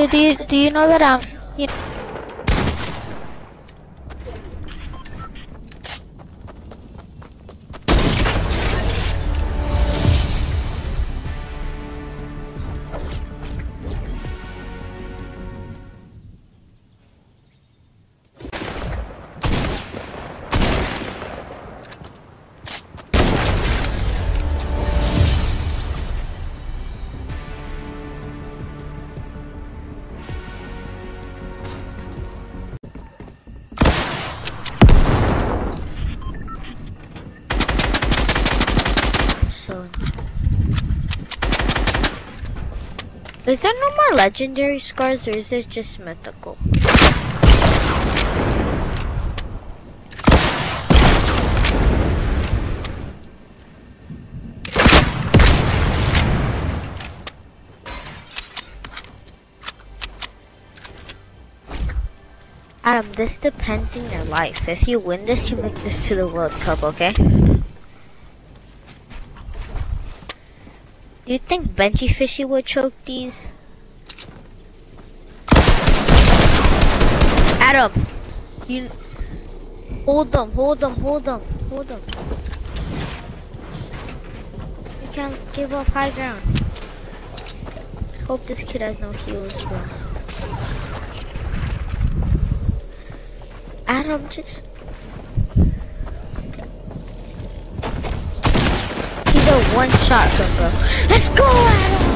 Do you know that you so is there no more legendary scars, or is this just mythical? Adam, this depends on your life. If you win this, you make this to the World Cup, okay? Do you think Benji Fishy would choke these? Adam! You... Hold them. You can't give up high ground. Hope this kid has no heals, bro. Adam, just... He's a one-shot from bro. Let's go, Adam!